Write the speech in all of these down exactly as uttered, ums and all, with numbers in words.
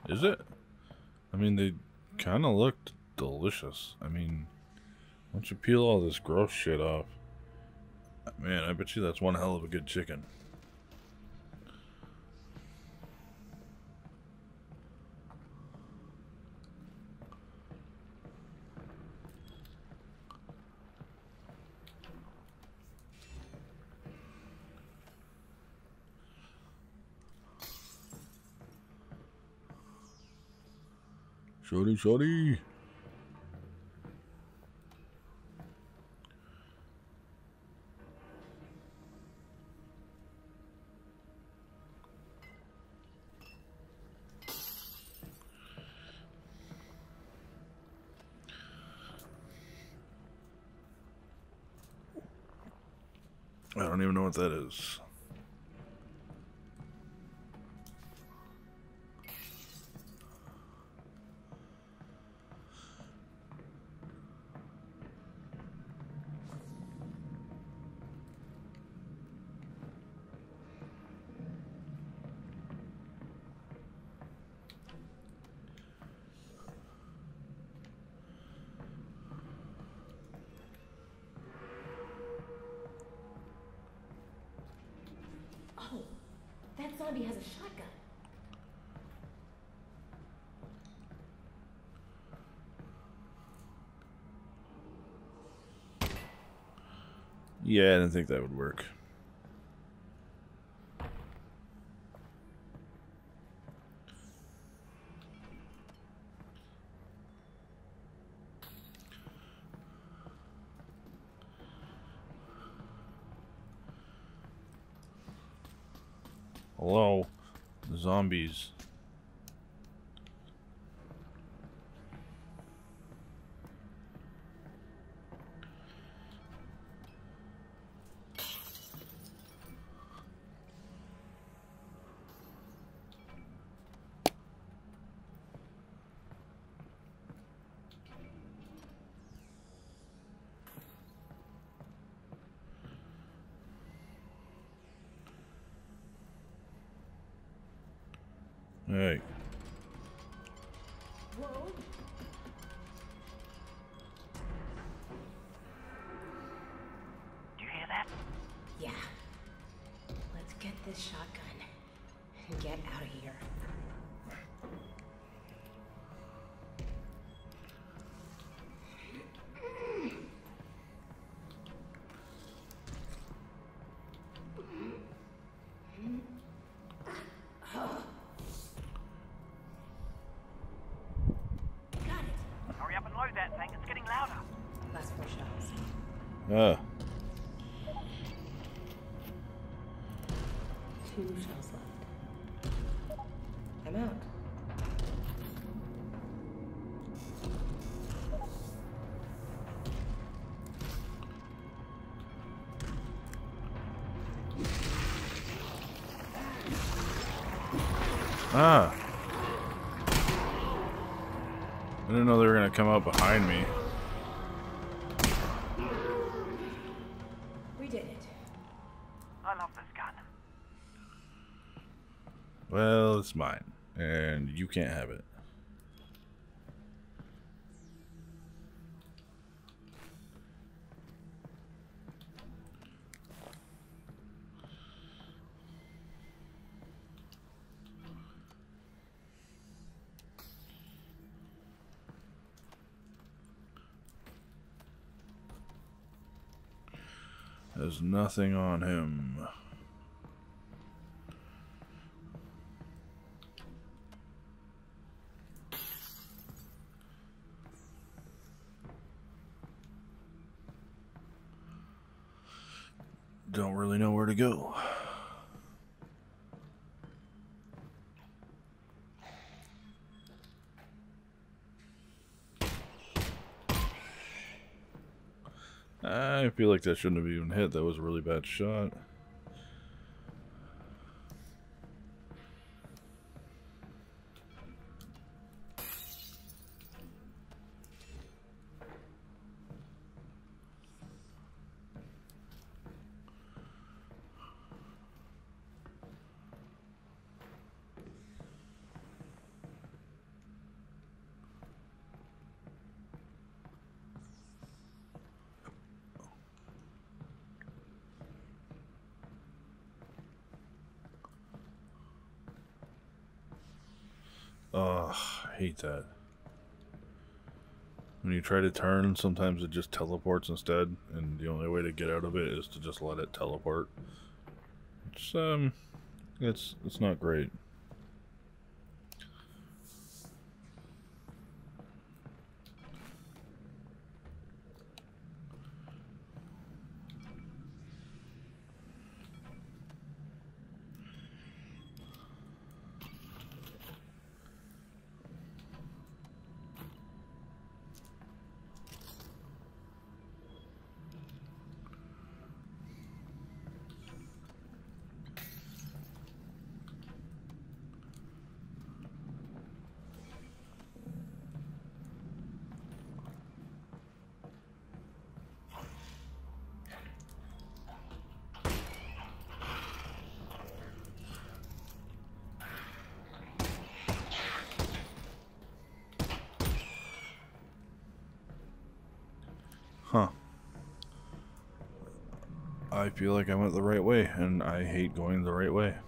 Is it? I mean, they kind of looked delicious. I mean, once you peel all this gross shit off, man, I bet you that's one hell of a good chicken. Shorty, shorty. I don't even know what that is. Oh, that zombie has a shotgun. Yeah, I didn't think that would work. Hello, zombies. Hey. Whoa. Do you hear that? Yeah. Let's get this shotgun and get out of here. Hurry up and load that thing, it's getting louder. Last four shots. Ah. Two shells left. I'm out. Ah. I didn't know they were gonna come out behind me. We did it. I love this gun. Well, it's mine, and you can't have it. There's nothing on him. Don't really know where to go. I feel like that shouldn't have even hit. That was a really bad shot. Ugh, I hate that. When you try to turn, sometimes it just teleports instead, and the only way to get out of it is to just let it teleport. It's, um, it's, it's not great. Huh. I feel like I went the right way, and I hate going the right way.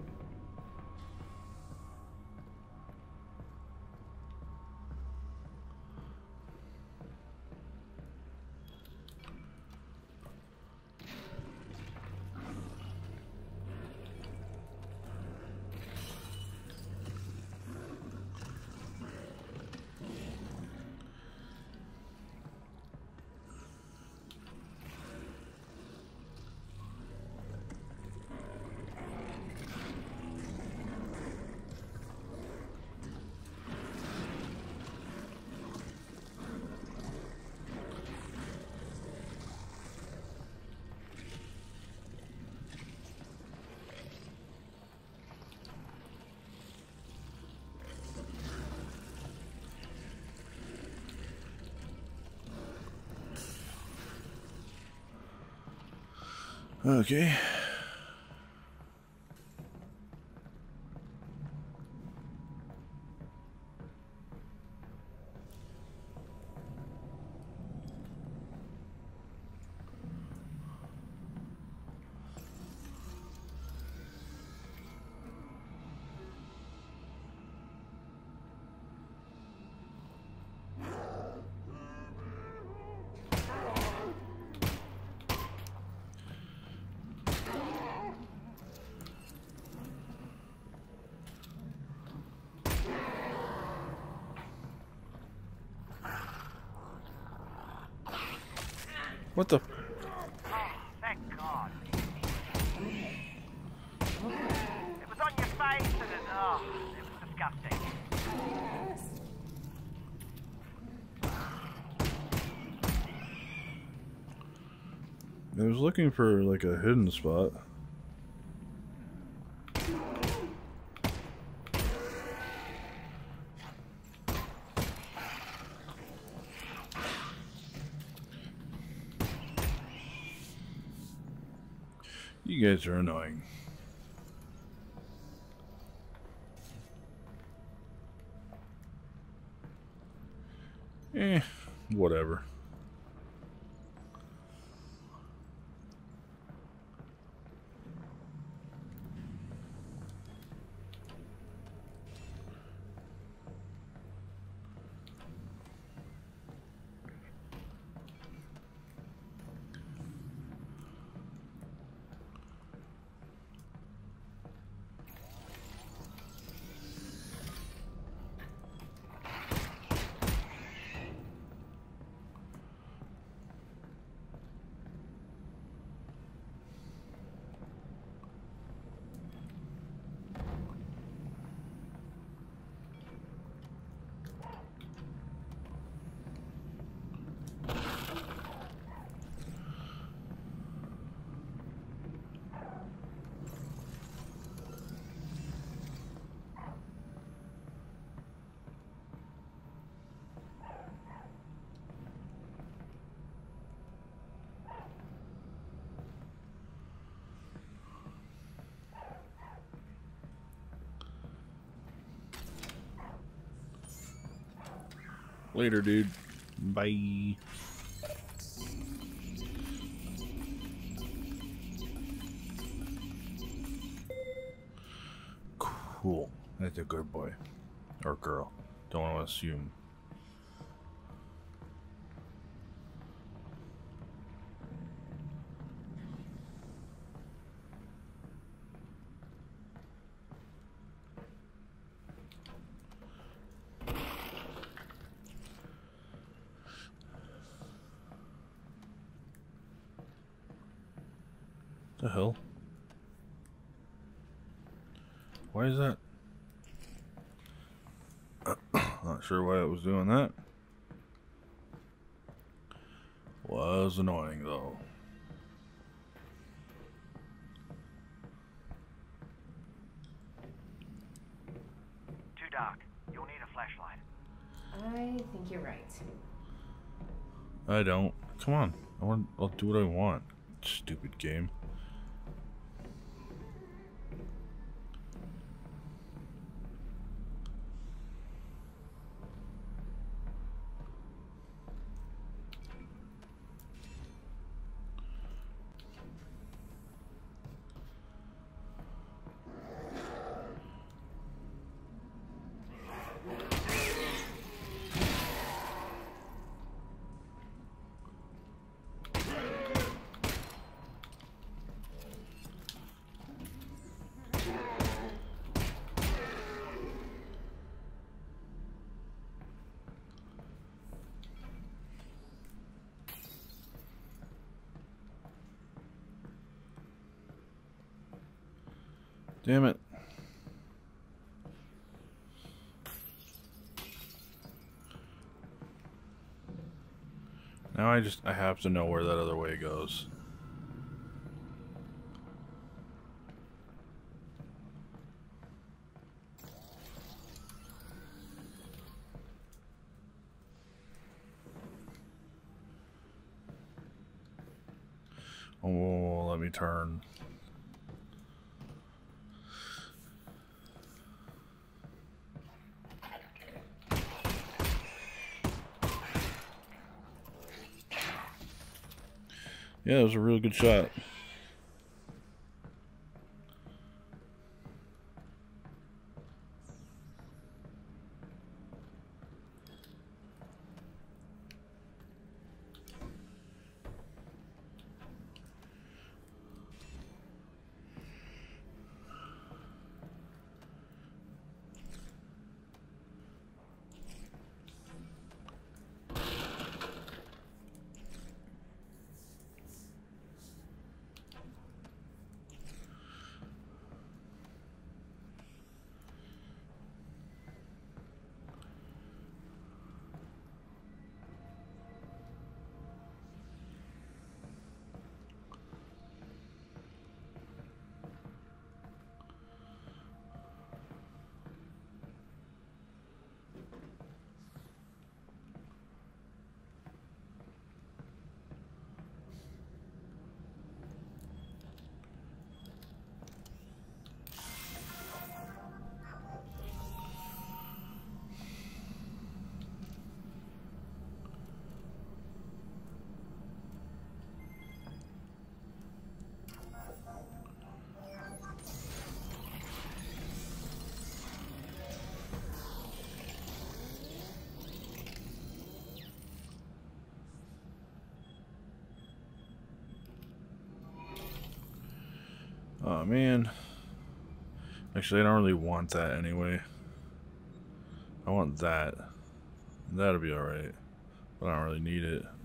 Okay. What the? Oh, thank God. It was on your face and it, oh, it was disgusting. I was looking for like a hidden spot. You guys are annoying. Eh, whatever. Later, dude. Bye. Cool. That's a good boy. Or girl. Don't want to assume. The hell? Why is that? Not sure why it was doing that. Was annoying though. Too dark. You'll need a flashlight. I think you're right. I don't. Come on. I want. I'll do what I want. Stupid game. Damn it. Now I just, I have to know where that other way goes. Oh, let me turn. Yeah, it was a real good shot. Oh man. Actually, I don't really want that anyway. I want that. That'll be alright. But I don't really need it.